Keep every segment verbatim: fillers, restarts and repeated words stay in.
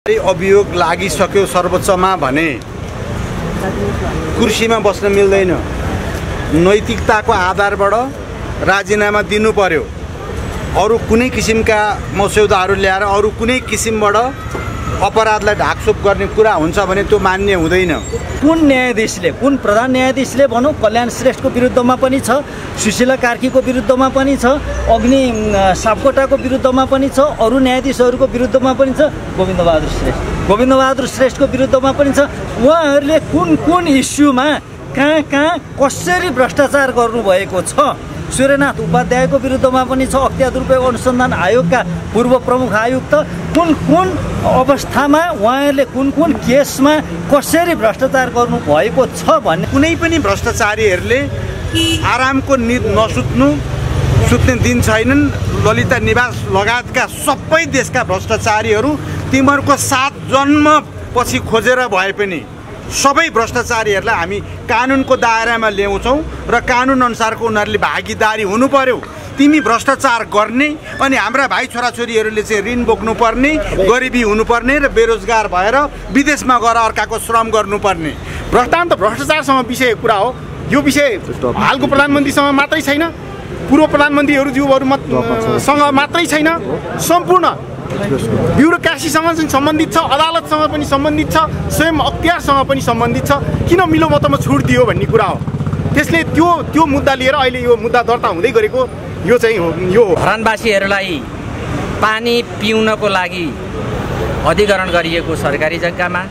अभियोग लागिसक्यो सर्वोच्चमा भने कुर्सीमा बस्न मिल्दैन। नैतिकताको आधारबाट राजीनामा दिनु पर्यो। अरु कुनै किसिमका मस्यौदाहरू ल्याएर अरु कुनै किसिमबाट अपराधलाई ढाकछोप गर्ने कुरा हुन्छ भने त्यो मान्य हुँदैन। कुन न्यायाधीशले, कुन प्रधान न्यायाधीशले भनौँ कल्याण श्रेष्ठको विरुद्धमा पनि छ, सुशीला कार्कीको विरुद्धमा पनि छ, अग्नि सापकोटाको विरुद्धमा पनि छ, अरू न्यायाधीशहरूको विरुद्धमा पनि छ, गोविन्द बहादुर श्रेष्ठ गोविन्द बहादुर श्रेष्ठको विरुद्धमा पनि छ। उहाँहरूले कुन कुन इस्युमा कहाँ कहाँ कसरी भ्रष्टाचार गर्नुभएको छ। सूर्यनाथ उपाध्यायको विरुद्धमा पनि छ, अख्तियार दुरुपयोग अनुसन्धान आयोगका पूर्व प्रमुख आयुक्त कुन कुन अवस्थामा उहाँहरूले कुन कुन केसमा कसरी भ्रष्टाचार गर्नुभएको छ भन्ने। कुनै पनि भ्रष्टाचारीहरूले आरामको निद नसुत्नु, सुत्ने दिन छैनन्। ललिता निवास लगायतका सबै देशका भ्रष्टाचारीहरू तिमीहरूको सात जन्म पछि खोजेर भए पनि सबै भ्रष्टाचारीहरूलाई हामी कानुनको दायरामा ल्याउँछौँ र कानुन अनुसारको उनीहरूले भागीदारी हुनु पर्यो। तिमी भ्रष्टाचार गर्ने अनि हाम्रा भाइ छोराछोरीहरूले चाहिँ ऋण बोक्नुपर्ने, गरिबी हुनुपर्ने र बेरोजगार भएर विदेशमा गएर अर्काको श्रम गर्नुपर्ने। भ्रष्टाचार त भ्रष्टाचारसँग विषय कुरा हो। यो विषय हालको प्रधानमन्त्रीसँग मात्रै छैन, पूर्व प्रधानमन्त्रीहरूज्यूहरूसँग मात्रै छैन, सम्पूर्ण ब्युरोक्रासीसँग चाहिँ सम्बन्धित छ, अदालतसँग पनि सम्बन्धित छ, स्वयं अख्तियारसँग पनि सम्बन्धित छ। किन मिलोमतोमा छुट दियो भन्ने कुरा हो। त्यसले त्यो त्यो मुद्दा लिएर अहिले यो मुद्दा दर्ता हुँदै गरेको यो चाहिँ हो। यो धरानवासीहरूलाई पानी पिउनको लागि अधिग्रहण गरिएको सरकारी जग्गामा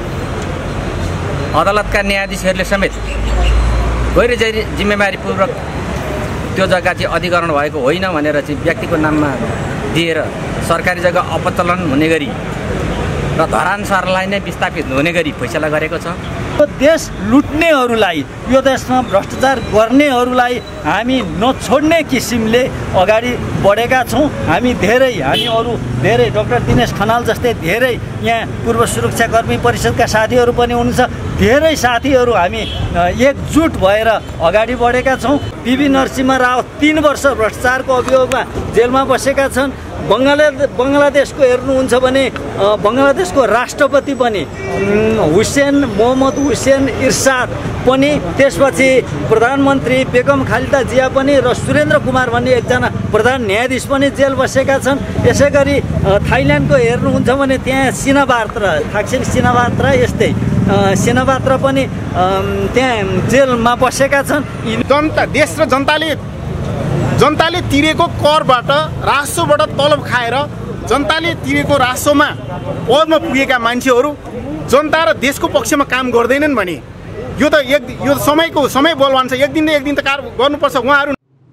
अदालतका न्यायाधीशहरूले समेत गैर जिम्मेवारीपूर्वक त्यो जग्गा चाहिँ अधिग्रहण भएको होइन भनेर चाहिँ व्यक्तिको नाममा दिएर सरकारी जग्गा अपचलन हुने गरी र धरान सहरलाई नै विस्थापित हुने गरी फैसला गरेको छ। यो देश लुट्नेहरूलाई, यो देशमा भ्रष्टाचार गर्नेहरूलाई हामी नछोड्ने किसिमले अगाडि बढेका छौँ। हामी धेरै हामी अरू धेरै डाक्टर दिनेश खनाल जस्तै धेरै यहाँ पूर्व सुरक्षाकर्मी परिषदका साथीहरू पनि हुनुहुन्छ। धेरै साथीहरू हामी एकजुट भएर अगाडि बढेका छौँ। पिभी नरसिंह राव तीन वर्ष भ्रष्टाचारको अभियोगमा जेलमा बसेका छन्। बङ्गला बङ्गलादेशको हेर्नुहुन्छ भने बङ्गलादेशको राष्ट्रपति पनि हुसेन मोहम्मद हुसेन इर्साद पनि, त्यसपछि प्रधानमन्त्री बेगम खालिदा जिया पनि र सुरेन्द्र कुमार भन्ने एकजना प्रधान न्यायाधीश पनि जेल बसेका छन्। यसै गरी थाइल्यान्डको हेर्नुहुन्छ भने त्यहाँ सिनाबात्र थाक्सिन सिनाबात्र यस्तै सिनाबात्र पनि त्यहाँ जेलमा बसेका छन्। जनता देश र जनताले जनताले तिरेको करबाट राजस्वबाट तलब खाएर जनताले तिरेको राजस्वमा पदमा पुगेका मान्छेहरू जनता र देशको पक्षमा काम गर्दैनन् भने यो त एक यो समयको समय बलवान छ। एक दिन न एक दिन त कार गर्नुपर्छ। उहाँहरू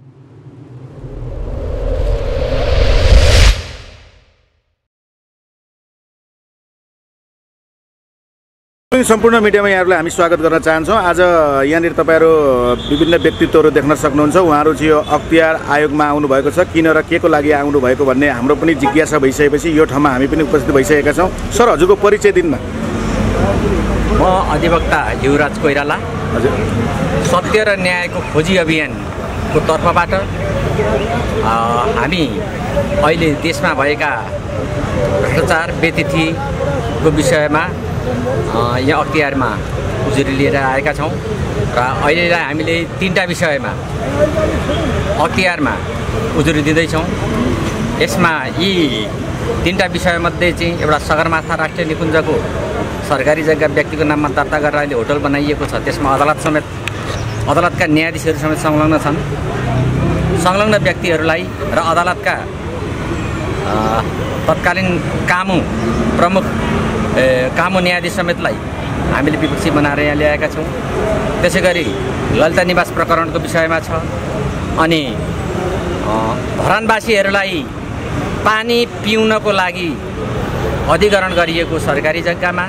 सम्पूर्ण मिडियामा यहाँहरूलाई हामी स्वागत गर्न चाहन्छौँ। आज यहाँनिर तपाईँहरू विभिन्न व्यक्तित्वहरू देख्न सक्नुहुन्छ। उहाँहरू चाहिँ यो अख्तियार आयोगमा आउनुभएको छ। किन र के को लागि आउनुभएको भन्ने हाम्रो पनि जिज्ञासा भइसकेपछि यो ठाउँमा हामी पनि उपस्थित भइसकेका छौँ। सर, हजुरको परिचय दिनमा। म अधिवक्ता युवराज कोइराला, हजुर सत्य र न्यायको खोजी अभियानको तर्फबाट हामी अहिले देशमा भएका भ्रष्टाचार व्यतिथिको विषयमा यहाँ अख्तियारमा उजुरी लिएर आएका छौँ र अहिलेलाई हामीले तीनटा विषयमा अख्तियारमा उजुरी दिँदैछौँ। यसमा यी तीनटा विषयमध्ये चाहिँ एउटा सगरमाथा राष्ट्रिय निकुञ्जको सरकारी जग्गा व्यक्तिको नाममा दर्ता गरेर अहिले होटल बनाइएको छ। त्यसमा अदालत समेत अदालतका न्यायाधीशहरू समेत संलग्न छन्। संलग्न व्यक्तिहरूलाई र अदालतका तत्कालीन कामु प्रमुख कामु न्यायाधीश समेतलाई हामीले विपक्षी बनाएर यहाँ ल्याएका छौँ। त्यसै गरी ललिता निवास प्रकरणको विषयमा छ। अनि धरानवासीहरूलाई पानी पिउनको लागि अधिग्रहण गरिएको सरकारी जग्गामा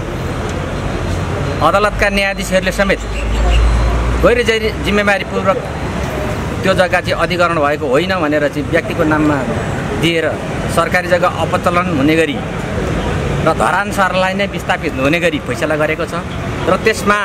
अदालतका न्यायाधीशहरूले समेत गैर जिम्मेवारीपूर्वक त्यो जग्गा चाहिँ अधिग्रहण भएको होइन भनेर चाहिँ व्यक्तिको नाममा दिएर सरकारी जग्गा अपचलन हुने गरी र धरान सहरलाई नै विस्थापित हुने गरी फैसला गरेको छ। र त्यसमा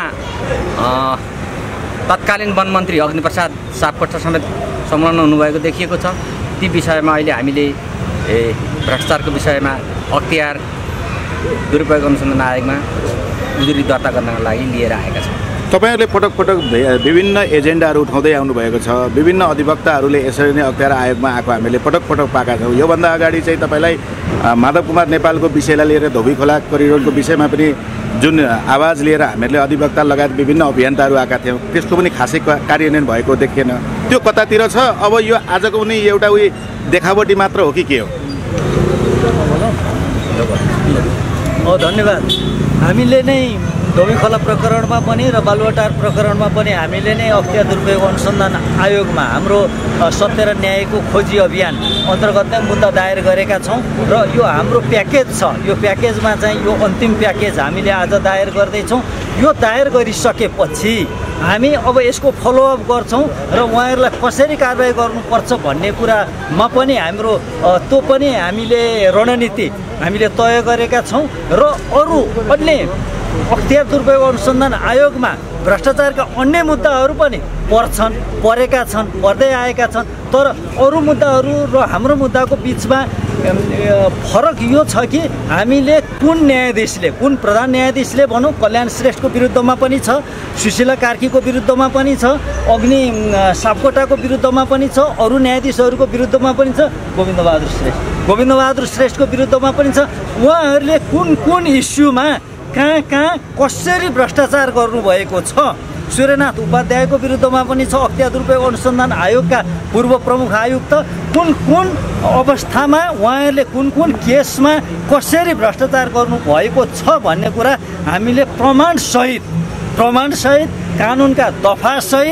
तत्कालीन वन मन्त्री अग्निप्रसाद सापकोटा समेत संलग्न हुनुभएको देखिएको छ। ती विषयमा अहिले हामीले भ्रष्टाचारको विषयमा अख्तियार दुरुपयोग अनुसन्धान आयोगमा उजुरी दर्ता गर्नका लागि लिएर आएका छौँ। तपाईँहरूले पटक पटक विभिन्न एजेन्डाहरू उठाउँदै आउनुभएको छ। विभिन्न अधिवक्ताहरूले यसरी नै अख्तियार आयोगमा आएको हामीले पटक पटक पाएका छौँ। योभन्दा अगाडि चाहिँ तपाईँलाई माधव कुमार नेपालको विषयलाई लिएर धोबी खोला करिडोरको विषयमा पनि जुन आवाज लिएर हामीहरूले अधिवक्ता लगायत विभिन्न अभियन्ताहरू आएका थियौँ, त्यसको पनि खासै कार्यान्वयन भएको देखिएन। त्यो कतातिर छ? अब यो आजको पनि एउटा उयो देखावटी मात्र हो कि के हो? धन्यवाद। हामीले नै धोबी खोला प्रकरणमा पनि र बालुवाटार प्रकरणमा पनि हामीले नै अख्तियार दुरुपयोग अनुसन्धान आयोगमा हाम्रो सत्य र न्यायको खोजी अभियान अन्तर्गत नै मुद्दा दायर गरेका छौँ र यो हाम्रो प्याकेज छ। यो प्याकेजमा चाहिँ यो अन्तिम प्याकेज हामीले आज दायर गर्दैछौँ। यो दायर गरिसकेपछि हामी अब यसको फलोअप गर्छौँ र उहाँहरूलाई कसरी कारबाही गर्नुपर्छ भन्ने कुरामा पनि हाम्रो त्यो पनि हामीले रणनीति हामीले तय गरेका छौँ र अरू अन्य अख्तियार दुरुपयोग अनुसन्धान आयोगमा भ्रष्टाचारका अन्य मुद्दाहरू पनि पर्छन्, परेका छन्, पर्दै आएका छन्। तर अरू मुद्दाहरू र हाम्रो मुद्दाको बिचमा फरक यो छ कि हामीले कुन न्यायाधीशले, कुन प्रधान न्यायाधीशले भनौँ कल्याण श्रेष्ठको विरुद्धमा पनि छ, सुशीला कार्कीको विरुद्धमा पनि छ, अग्नि सापकोटाको विरुद्धमा पनि छ, अरू न्यायाधीशहरूको विरुद्धमा पनि छ, गोविन्द बहादुर श्रेष्ठ गोविन्द बहादुर श्रेष्ठको विरुद्धमा पनि छ। उहाँहरूले कुन कुन इस्युमा कहाँ कहाँ कसरी भ्रष्टाचार गर्नुभएको छ, सूर्यनाथ उपाध्यायको विरुद्धमा पनि छ। अख्तियार दुरुपयोग अनुसन्धान आयोगका पूर्व प्रमुख आयुक्त कुन कुन अवस्थामा उहाँहरूले कुन कुन केसमा कसरी भ्रष्टाचार गर्नुभएको छ भन्ने कुरा हामीले प्रमाणसहित प्रमाणसहित कानुनका दफासहित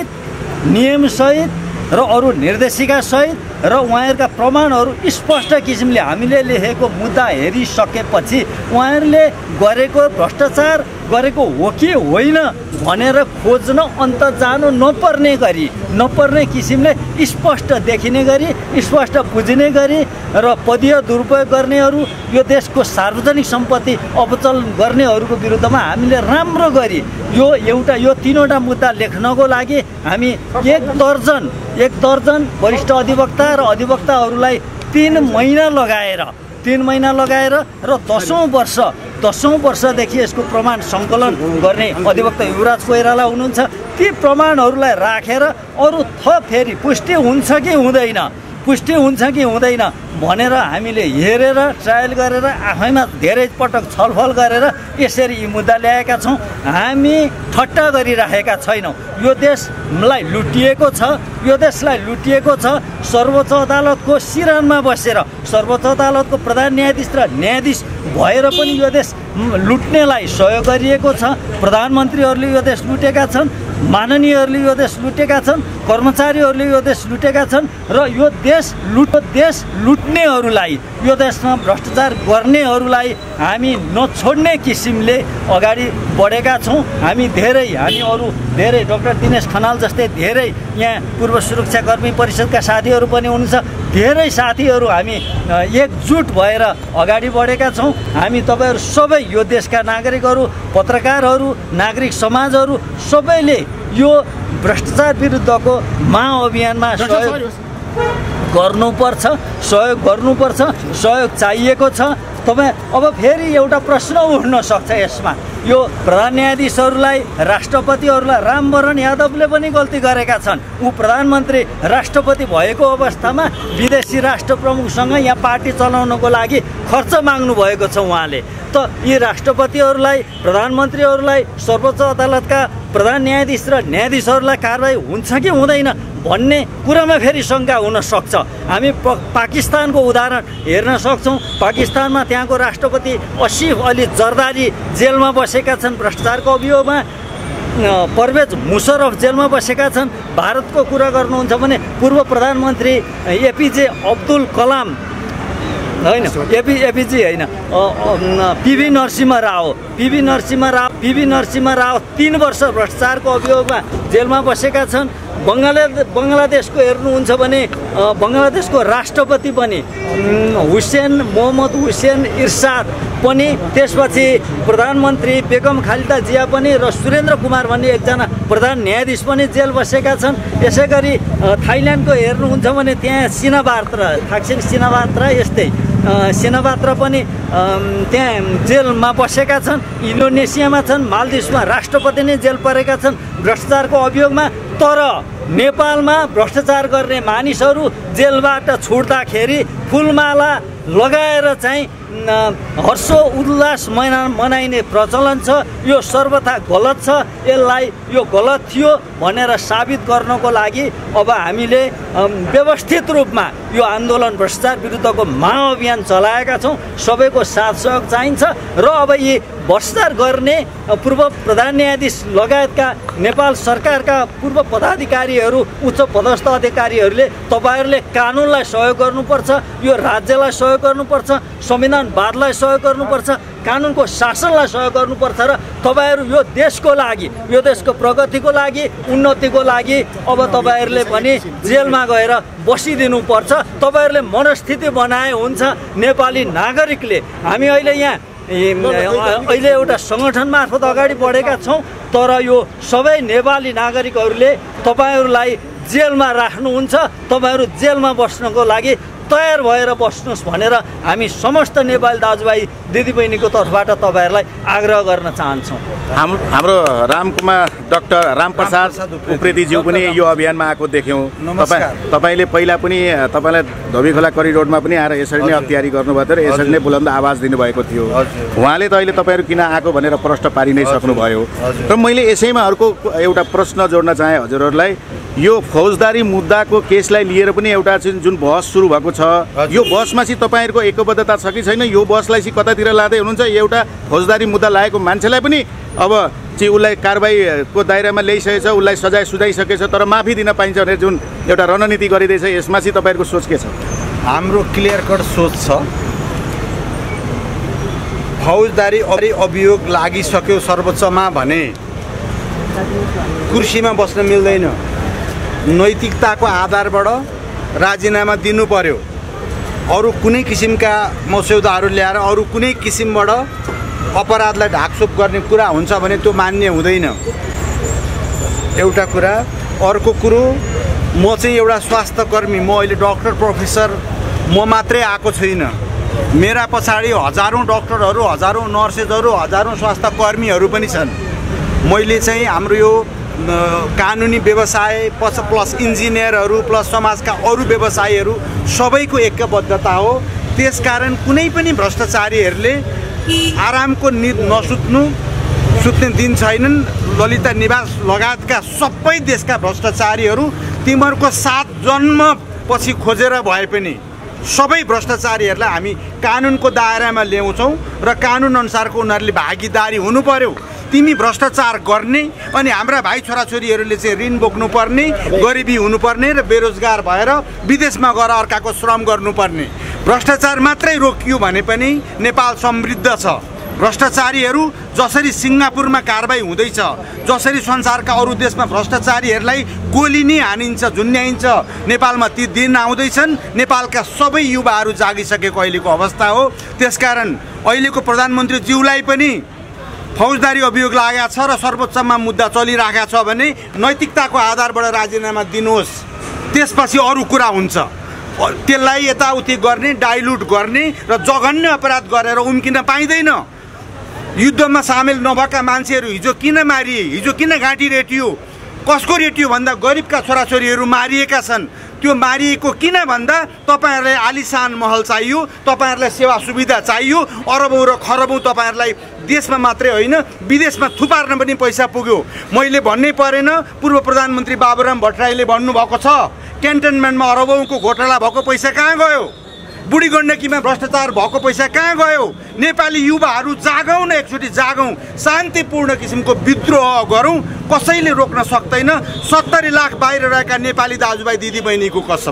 नियमसहित र अरू निर्देशिकासहित र उहाँहरूका प्रमाणहरू स्पष्ट किसिमले हामीले लेखेको मुद्दा हेरिसकेपछि उहाँहरूले गरेको भ्रष्टाचार गरेको हो कि होइन भनेर खोज्न अन्त जानु नपर्ने गरी नपर्ने किसिमले स्पष्ट देखिने गरी स्पष्ट बुझिने गरी र पदीय दुरुपयोग गर्नेहरू यो देशको सार्वजनिक सम्पत्ति अपचल गर्नेहरूको विरुद्धमा हामीले राम्रो गरी यो एउटा यो तीनवटा मुद्दा लेख्नको लागि हामी एक दर्जन एक दर्जन वरिष्ठ अधिवक्ता र अधिवक्ताहरूलाई तीन महिना लगाएर तीन महिना लगाएर र दसौँ वर्ष दसौँ वर्षदेखि यसको प्रमाण सङ्कलन गर्ने अधिवक्ता युवराज कोइराला हुनुहुन्छ। ती प्रमाणहरूलाई राखेर अरू थप फेरि पुष्टि हुन्छ कि हुँदैन पुष्टि हुन्छ कि हुँदैन भनेर हामीले हेरेर ट्रायल गरेर आफैमा धेरै पटक छलफल गरेर यसरी यी मुद्दा ल्याएका छौँ। हामी ठट्टा गरिराखेका छैनौँ। यो देशलाई लुटिएको छ यो देशलाई लुटिएको छ सर्वोच्च अदालतको सिरानमा बसेर सर्वोच्च अदालतको प्रधान न्यायाधीश र न्यायाधीश भएर पनि यो देश लुट्नेलाई सहयोग गरिएको छ। प्रधानमन्त्रीहरूले यो देश लुटेका छन्, माननीयहरूले यो देश लुटेका छन्, कर्मचारीहरूले यो देश लुटेका छन् र यो देश लुट देश लुट्नेहरूलाई यो देशमा भ्रष्टाचार गर्नेहरूलाई हामी नछोड्ने किसिमले अगाडि बढेका छौँ। हामी धेरै हामी अरू धेरै डाक्टर दिनेश खनाल जस्तै धेरै यहाँ पूर्व सुरक्षाकर्मी परिषदका साथीहरू पनि हुनुहुन्छ। धेरै साथीहरू हामी एकजुट भएर अगाडि बढेका छौँ। हामी तपाईँहरू सबै यो देशका नागरिकहरू, पत्रकारहरू, नागरिक समाजहरू सबैले यो भ्रष्टाचार विरुद्धको महाअभियानमा सहयोग गर्नुपर्छ सहयोग गर्नुपर्छ सहयोग चाहिएको छ। तपाईँ अब फेरि एउटा प्रश्न उठ्न सक्छ यसमा, यो प्रधान न्यायाधीशहरूलाई राष्ट्रपतिहरूलाई रामवरण यादवले पनि गल्ती गरेका छन्। ऊ प्रधानमन्त्री राष्ट्रपति भएको अवस्थामा विदेशी राष्ट्र प्रमुखसँग यहाँ पार्टी चलाउनको लागि खर्च माग्नु भएको छ उहाँले। त यी राष्ट्रपतिहरूलाई प्रधानमन्त्रीहरूलाई सर्वोच्च अदालतका प्रधान न्यायाधीश र न्यायाधीशहरूलाई कारबाही हुन्छ कि हुँदैन भन्ने कुरामा फेरि शङ्का हुन सक्छ। हामी पाकिस्तानको उदाहरण हेर्न सक्छौँ। पाकिस्तानमा त्यहाँको राष्ट्रपति असिफ अली जरदारी जेलमा बसेका छन् भ्रष्टाचारको अभियोगमा। परवेज मुशर्रफ जेलमा बसेका छन्। भारतको कुरा गर्नुहुन्छ भने पूर्व प्रधानमन्त्री एपिजे अब्दुल कलाम होइन एपी एपिजी होइन पिभी नरसिम्हा राव पिभी नरसिम्हा राव पिभी नरसिम्हा राव तीन वर्ष भ्रष्टाचारको अभियोगमा जेलमा बसेका छन्। बङ्गला बङ्गलादेशको हेर्नुहुन्छ भने बङ्गलादेशको राष्ट्रपति पनि हुसेन मोहम्मद हुसेन इर्साद पनि, त्यसपछि प्रधानमन्त्री बेगम खालिदा जिया पनि र सुरेन्द्र कुमार भन्ने एकजना प्रधान न्यायाधीश पनि जेल बसेका छन्। यसै गरी थाइल्यान्डको हेर्नुहुन्छ भने त्यहाँ सिनावार्त र थाक्सिन सिनावार्त र यस्तै सेनापात्र पनि त्यहाँ जेलमा बसेका छन्, इन्डोनेसियामा छन्, मालदिभ्समा राष्ट्रपति नै जेल परेका छन् भ्रष्टाचारको अभियोगमा। तर नेपालमा भ्रष्टाचार गर्ने मानिसहरू जेलबाट छुट्दाखेरि फुलमाला लगाएर चाहिँ हर्षो उल्लास मना मनाइने प्रचलन छ। यो सर्वथा गलत छ। यसलाई यो गलत थियो भनेर साबित गर्नको लागि अब हामीले व्यवस्थित रूपमा यो आन्दोलन भ्रष्टाचार विरुद्धको महाअभियान चलाएका छौँ। सबैको साथ सहयोग चाहिन्छ र अब यी भ्रष्टाचार गर्ने पूर्व प्रधान न्यायाधीश लगायतका नेपाल सरकारका पूर्व पदाधिकारीहरू, उच्च पदस्थ अधिकारीहरूले तपाईँहरूले कानुनलाई सहयोग गर्नुपर्छ, यो राज्यलाई सहयोग गर्नुपर्छ, संविधानवादलाई सहयोग गर्नुपर्छ, कानुनको शासनलाई सहयोग गर्नुपर्छ र तपाईँहरू यो देशको लागि, यो देशको प्रगतिको लागि, उन्नतिको लागि अब तपाईँहरूले पनि जेलमा गएर बसिदिनुपर्छ। तपाईँहरूले मनस्थिति बनाए हुन्छ। नेपाली नागरिकले हामी अहिले यहाँ अहिले एउटा सङ्गठन मार्फत अगाडि बढेका छौँ, तर यो सबै नेपाली नागरिकहरूले तपाईँहरूलाई जेलमा राख्नुहुन्छ, तपाईँहरू जेलमा बस्नको लागि तयार भएर बस्नुहोस् भनेर हामी समस्त नेपाली दाजुभाइ दिदीबहिनीको तर्फबाट तपाईँहरूलाई आग्रह गर्न चाहन्छौँ। हाम्रो हाम्रो रामकुमार डाक्टर रामप्रसाद उप्रेतीज्यू पनि यो अभियानमा आएको देख्यौँ। तपाईँ तपाईँले पहिला पनि तपाईँलाई धोबीखोला करिडोरमा पनि आएर यसरी नै अख्तियारी गर्नुभएको थियो र यसरी नै बुलन्द आवाज दिनुभएको थियो। उहाँले त अहिले तपाईँहरू किन आएको भनेर प्रश्न पारि नै सक्नुभयो। र मैले यसैमा अर्को एउटा प्रश्न जोड्न चाहेँ हजुरहरूलाई। यो फौजदारी मुद्दाको केसलाई लिएर पनि एउटा चाहिँ जुन बहस सुरु भएको छ, यो बहसमा चाहिँ तपाईँहरूको एकबद्धता छ कि छैन? यो बहसलाई चाहिँ कतातिर लाँदै हुनुहुन्छ? एउटा फौजदारी मुद्दा लागेको मान्छेलाई पनि अब चाहिँ उसलाई कारबाहीको दायरामा ल्याइसकेछ, उसलाई सजाय सुझाइसकेछ, तर माफी दिन पाइन्छ भनेर जुन एउटा रणनीति गरिँदैछ, यसमा चाहिँ तपाईँहरूको सोच के छ? हाम्रो क्लियर कट सोच छ। फौजदारी अभियोग लागिसक्यो सर्वोच्चमा भने कुर्सीमा बस्न मिल्दैन। नैतिकताको आधारबाट राजीनामा दिनु पर्यो। अरू कुनै किसिमका मस्यौदाहरू ल्याएर अरू कुनै किसिमबाट अपराधलाई ढाकछोप गर्ने कुरा हुन्छ भने त्यो मान्य हुँदैन, एउटा कुरा। अर्को कुरो, म चाहिँ एउटा स्वास्थ्यकर्मी, म अहिले डक्टर प्रोफेसर म मात्रै आएको छुइनँ। मेरा पछाडि हजारौँ डक्टरहरू, हजारौँ नर्सेसहरू, हजारौँ स्वास्थ्यकर्मीहरू पनि छन्। मैले चाहिँ हाम्रो यो कानुनी व्यवसाय प्लस प्लस इन्जिनियरहरू प्लस समाजका अरू व्यवसायीहरू सबैको एकबद्धता हो। त्यसकारण कुनै पनि भ्रष्टाचारीहरूले आरामको निद नसुत्नु, सुत्ने दिन छैनन्। ललिता निवास लगायतका सबै देशका भ्रष्टाचारीहरू तिमीहरूको सात जन्म पछि खोजेर भए पनि सबै भ्रष्टाचारीहरूलाई हामी कानुनको दायरामा ल्याउँछौँ र कानुन अनुसारको उनीहरूले भागीदारी हुनु पर्यो। तिमी भ्रष्टाचार गर्ने अनि हाम्रा भाइ छोराछोरीहरूले चाहिँ ऋण बोक्नुपर्ने, गरिबी हुनुपर्ने र बेरोजगार भएर विदेशमा गएर अर्काको श्रम गर्नुपर्ने। भ्रष्टाचार मात्रै रोकियो भने पनि नेपाल समृद्ध छ। भ्रष्टाचारीहरू जसरी सिङ्गापुरमा कारबाही हुँदैछ, जसरी संसारका अरू देशमा भ्रष्टाचारीहरूलाई गोली नै हानिन्छ, झुन्ड्याइन्छ, नेपालमा ती दिन आउँदैछन्। नेपालका सबै युवाहरू जागिसकेको अहिलेको अवस्था हो। त्यसकारण अहिलेको प्रधानमन्त्रीज्यूलाई पनि फौजदारी अभियोग लागेको छ र सर्वोच्चमा मुद्दा चलिरहेको छ भने नैतिकताको आधारबाट राजीनामा दिनुहोस्, त्यसपछि अरू कुरा हुन्छ। त्यसलाई यताउति गर्ने, डाइल्युट गर्ने र जघन्य अपराध गरेर उम्किन पाइँदैन। युद्धमा सामेल नभएका मान्छेहरू हिजो किन मारिए, हिजो किन घाँटी रेटियो, कसको रेटियो भन्दा गरिबका छोराछोरीहरू मारिएका छन्। त्यो मारिएको किन भन्दा तपाईँहरूलाई आलिसान महल चाहियो, तपाईँहरूलाई सेवा सुविधा चाहियो, अरबौँ र खरबौँ तपाईँहरूलाई देशमा मात्रै होइन विदेशमा थुपार्न पनि पैसा पुग्यो। मैले भन्नै परेन, पूर्व प्रधानमन्त्री बाबुराम भट्टराईले भन्नुभएको छ क्यान्टनमेन्टमा अरबौँको घोटाला भएको पैसा कहाँ गयो, बुढी गण्डकीमा भ्रष्टाचार भएको पैसा कहाँ गयो। नेपाली युवाहरू जागौँ न, एकचोटि जागौँ, शान्तिपूर्ण किसिमको विद्रोह गरौँ, कसैले रोक्न सक्दैन। सत्तरी लाख बाहिर रहेका नेपाली दाजुभाइ दिदीबहिनीको कसम,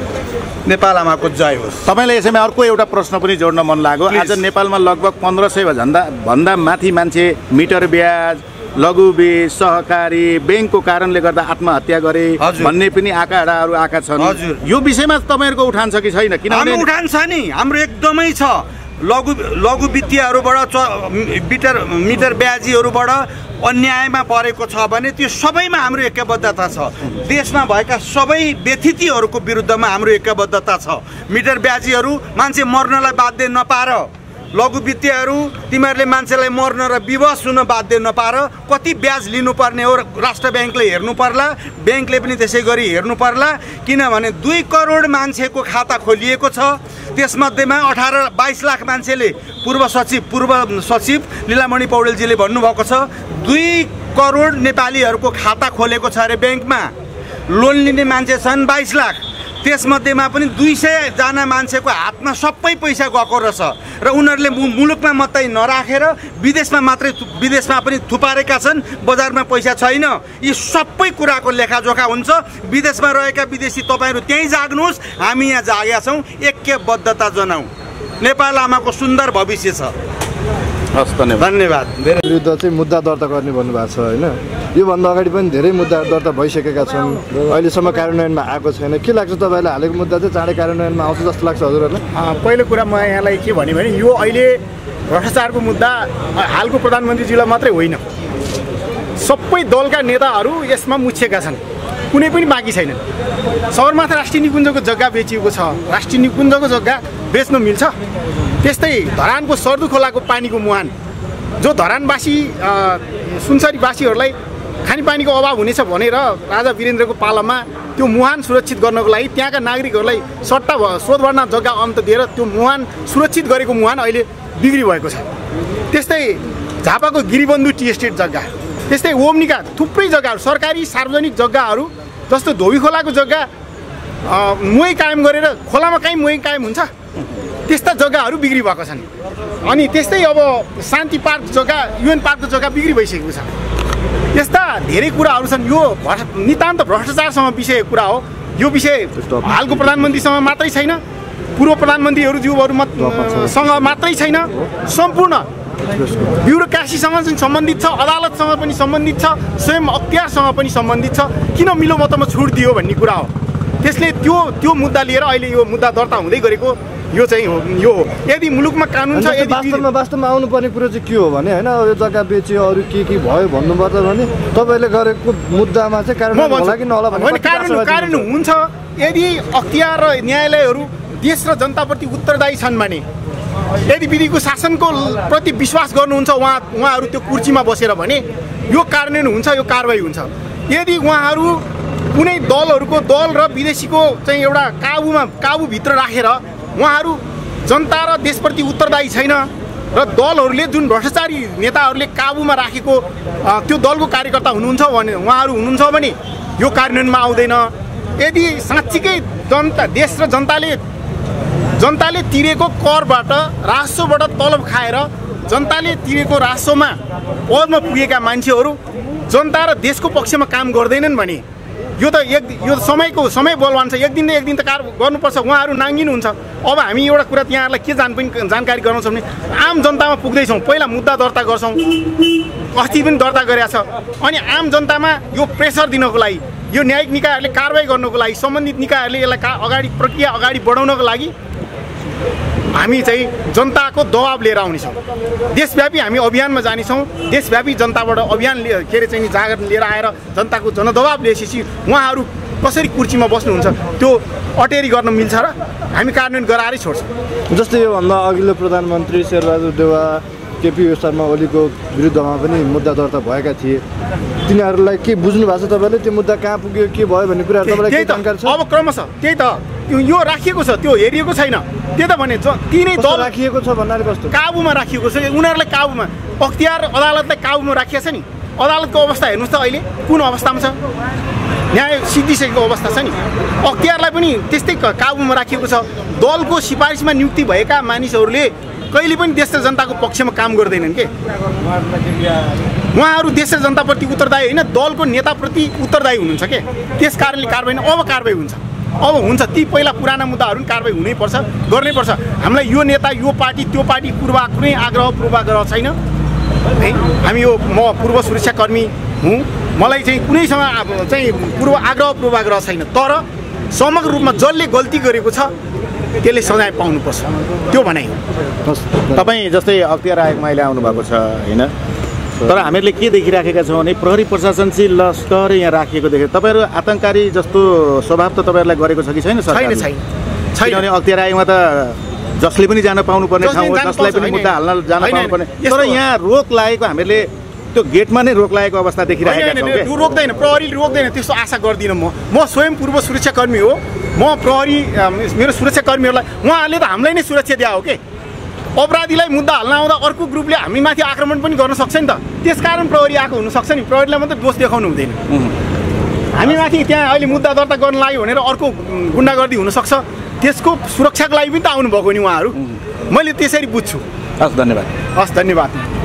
नेपाल आमाको जय होस्। तपाईँलाई यसैमा अर्को एउटा प्रश्न पनि जोड्न मन लाग्यो। आज नेपालमा लगभग पन्ध्र सय भन्दा भन्दा माथि मान्छे मिटर ब्याज, लघु बीज, सहकारी ब्याङ्कको कारणले गर्दा आत्महत्या गरे भन्ने पनि आँकडाहरू आएका छन्। यो विषयमा तपाईँहरूको उठान छ कि छैन? किनभने उठान छ नि, हाम्रो एकदमै छ। लघु लघु वित्तीयहरूबाट च मिटर मिटर ब्याजीहरूबाट अन्यायमा परेको छ भने त्यो सबैमा हाम्रो एकबद्धता छ। देशमा भएका सबै व्यथितिहरूको विरुद्धमा हाम्रो एकबद्धता छ। मिटर ब्याजीहरू मान्छे मर्नलाई बाध्य नपार, लघु वित्तीयहरू तिमीहरूले मान्छेलाई मर्न र विवश हुन बाध्य नपार कति ब्याज लिनुपर्ने हो राष्ट्र ब्याङ्कले हेर्नु पर्ला, ब्याङ्कले पनि त्यसै गरी हेर्नु पर्ला। किनभने दुई करोड मान्छेको खाता खोलिएको छ, त्यसमध्येमा अठार बाइस लाख मान्छेले पूर्व सचिव पूर्व सचिव लीलामणि पौडेलजीले भन्नुभएको छ दुई करोड नेपालीहरूको खाता खोलेको छ अरे ब्याङ्कमा। लोन लिने मान्छे छन् बाइस लाख, त्यसमध्येमा पनि दुई सयजना मान्छेको हातमा सबै पैसा गएको रहेछ र उनीहरूले मुलुकमा मात्रै नराखेर विदेशमा मात्रै विदेशमा पनि थुपारेका छन्, बजारमा पैसा छैन। यी सबै कुराको लेखाजोखा हुन्छ। विदेशमा रहेका विदेशी तपाईँहरू त्यहीँ जाग्नुहोस्, हामी यहाँ जागेका छौँ। ऐक्यबद्धता जनाउँ, नेपाल आमाको सुन्दर भविष्य छ। हस् धन्यवाद। धन्यवाद। धेरै विरुद्ध चाहिँ मुद्दा दर्ता गर्ने भन्नुभएको छ होइन, योभन्दा अगाडि पनि धेरै मुद्दा दर्ता भइसकेका छन्, अहिलेसम्म कार्यान्वयनमा आएको छैन। के लाग्छ तपाईँलाई हालेको मुद्दा चाहिँ चाँडै कार्यान्वयनमा आउँछ जस्तो लाग्छ हजुरहरूलाई? पहिलो कुरा म यहाँलाई के भने भने यो अहिले भ्रष्टाचारको मुद्दा हालको प्रधानमन्त्रीज्यूलाई मात्रै होइन, सबै दलका नेताहरू यसमा मुछेका छन्, कुनै पनि बाँकी छैन। सगरमाथा राष्ट्रिय निकुञ्जको जग्गा बेचिएको छ, राष्ट्रिय निकुञ्जको जग्गा बेच्न मिल्छ? त्यस्तै धरानको सर्दु खोलाको पानीको मुहान, जो धरानवासी सुनसरीवासीहरूलाई खानेपानीको अभाव हुनेछ भनेर राजा वीरेन्द्रको पालामा त्यो मुहान सुरक्षित गर्नको लागि त्यहाँका नागरिकहरूलाई सट्टा स्रोत भर्ना जग्गा अन्त दिएर त्यो मुहान सुरक्षित गरेको मुहान अहिले बिक्री भएको छ। त्यस्तै झापाको गिरिबन्धु टी एस्टेट जग्गा, त्यस्तै ओम्नीका थुप्रै जग्गाहरू सरकारी सार्वजनिक जग्गाहरू जस्तो धोबी खोलाको जग्गा मोही कायम गरेर खोलामा कहीँ मोही कायम हुन्छ त्यस्ता जग्गाहरू बिक्री भएको छन्। अनि त्यस्तै अब शान्ति पार्क जग्गा युएन पार्कको जग्गा बिक्री भइसकेको छ। यस्ता धेरै कुराहरू छन्। यो नितान्त भ्रष्टाचारसँग विषय कुरा हो। यो विषय हालको प्रधानमन्त्रीसँग मात्रै छैन, पूर्व प्रधानमन्त्रीहरूज्यूहरूसँग मात्रै छैन, सम्पूर्ण ब्युरोक्रासीसँग चाहिँ सम्बन्धित छ, अदालतसँग पनि सम्बन्धित छ, स्वयं अख्तियारसँग पनि सम्बन्धित छ। किन मिलोमतोमा छुट दियो भन्ने कुरा हो। त्यसले त्यो त्यो मुद्दा लिएर अहिले यो मुद्दा दर्ता हुँदै गरेको यो चाहिँ हो। यो यदि मुलुकमा कानुन छ, यदि वास्तवमा वास्तवमा आउनुपर्ने कुरो चाहिँ के हो भने होइन, यो जग्गा बेच्यो अरू के के भयो भन्नुपर्छ भने तपाईँले गरेको मुद्दामा चाहिँ कार्यान्वयन होला कि नहोला भन्ने कानुन कानुन हुन्छ। यदि अख्तियार र न्यायालयहरू देश र जनताप्रति उत्तरदायी छन् भने, यदि विधिको शासनको प्रति विश्वास गर्नुहुन्छ उहाँ उहाँहरू त्यो कुर्सीमा बसेर भने यो कार्यान्वयन हुन्छ, यो कारबाही हुन्छ। यदि उहाँहरू कुनै दलहरूको दल र विदेशीको चाहिँ एउटा काबुमा काबुभित्र राखेर उहाँहरू जनता र देशप्रति उत्तरदायी छैन र दलहरूले जुन भ्रष्टाचारी नेताहरूले काबुमा राखेको त्यो दलको कार्यकर्ता हुनुहुन्छ भने उहाँहरू हुनुहुन्छ भने यो कार्यान्वयनमा आउँदैन। यदि साँच्चीकै जनता देश र जनताले जनताले तिरेको करबाट राजस्वबाट तलब खाएर जनताले तिरेको राजस्वमा पदमा पुगेका मान्छेहरू जनता र देशको पक्षमा काम गर्दैनन् भने यो त एक यो समयको समय बलवान छ। एक दिन न एक दिन त कार गर्नुपर्छ। उहाँहरू नाङ्गिनुहुन्छ। अब हामी एउटा कुरा यहाँहरूलाई के जान पनि जानकारी गराउँछौँ भने आम जनतामा पुग्दैछौँ। पहिला मुद्दा दर्ता गर्छौँ, अस्ति पनि दर्ता गरेका छ। अनि आम जनतामा यो प्रेसर दिनको लागि, यो न्यायिक निकायहरूले कारबाही गर्नको लागि, सम्बन्धित निकायहरूले यसलाई का अगाडि प्रक्रिया अगाडि बढाउनको लागि हामी चाहिँ जनताको दबाब लिएर आउनेछौँ। देशव्यापी हामी अभियानमा जानेछौँ। देशव्यापी जनताबाट अभियान के अरे चाहिँ जागरण लिएर आएर जनताको जनदबाब लिएपछि उहाँहरू कसरी कुर्सीमा बस्नुहुन्छ त्यो अटेरी गर्न मिल्छ र हामी कार्यान्वयन गराएरै छोड्छौँ। जस्तै योभन्दा अघिल्लो प्रधानमन्त्री शेरबहादुर देउवा, केपी शर्मा ओलीको विरुद्धमा पनि मुद्दा दर्ता भएका थिए। तिनीहरूलाई के बुझ्नु भएको छ तपाईँले? त्यो मुद्दा कहाँ पुग्यो, के भयो भन्ने कुराहरू तपाईँलाई के जानकारी छ? अब क्रमशः त्यही त यो राखिएको छ, त्यो हेरिएको छैन। त्यो त भने तिनै दल राखिएको छ भन्नाले कस्तो काबुमा राखिएको छ, उनीहरूलाई काबुमा अख्तियार अदालतलाई काबुमा राखिएको छ नि। अदालतको अवस्था हेर्नुहोस् त अहिले कुन अवस्थामा छ, न्याय सिद्धिसकेको अवस्था छ नि। अख्तियारलाई पनि त्यस्तै काबुमा राखिएको छ। दलको सिफारिसमा नियुक्ति भएका मानिसहरूले कहिले पनि देश र जनताको पक्षमा काम गर्दैनन् के। उहाँहरू देश र जनताप्रति उत्तरदायी होइन, दलको नेताप्रति उत्तरदायी हुनुहुन्छ के। त्यस कारणले कारबाही अब कारबाही हुन्छ, अब हुन्छ। ती पहिला पुराना मुद्दाहरू पनि कारबाही हुनैपर्छ, गर्नैपर्छ। हामीलाई यो नेता यो पार्टी त्यो पार्टी पूर्वा कुनै आग्रह पूर्वाग्रह छैन है। हामी यो म पूर्व सुरक्षाकर्मी हुँ, मलाई चाहिँ कुनैसँग चाहिँ पूर्व आग्रह पूर्वाग्रह छैन। तर समग्र रूपमा जसले गल्ती गरेको छ त्यसले सजाय पाउनुपर्छ, त्यो भनाइ हो। तपाईँ जस्तै अख्तियार आयोगमा अहिले आउनुभएको छ होइन, तर हामीहरूले के देखिराखेका छौँ भने प्रहरी प्रशासन चाहिँ लस्कर यहाँ राखिएको देखेँ। तपाईँहरू आतङ्ककारी जस्तो स्वभाव त तपाईँहरूलाई गरेको छ कि छैन? छैन छैन किनभने अख्तियार आयोगमा त जसले पनि जान पाउनुपर्ने ठाउँ हो, जसलाई पनि मुद्दा हाल्न जान पाउनुपर्ने, तर यहाँ रोक लागेको हामीहरूले त्यो गेटमा नै रोक लागेको अवस्था देखिरहेका छौँ। त्यो रोक्दैन, प्रहरीले रोक्दैन, त्यस्तो आशा गर्दिनँ म। म स्वयं पूर्व सुरक्षाकर्मी हो, म प्रहरी मेरो सुरक्षाकर्मीहरूलाई उहाँहरूले त हामीलाई नै सुरक्षा दिए हो कि। अपराधीलाई मुद्दा हाल्न आउँदा अर्को ग्रुपले हामीमाथि आक्रमण पनि गर्न सक्छ नि त, त्यसकारण प्रहरी आएको हुनसक्छ नि। प्रहरीलाई मात्रै दोष देखाउनु हुँदैन। हामीमाथि त्यहाँ अहिले मुद्दा दर्ता गर्न लाग्यो भनेर अर्को गुन्डागर्दी हुनसक्छ, त्यसको सुरक्षाको लागि पनि त आउनुभएको नि उहाँहरू। मैले त्यसरी बुझ्छु। हस्, धन्यवाद। हस्, धन्यवाद।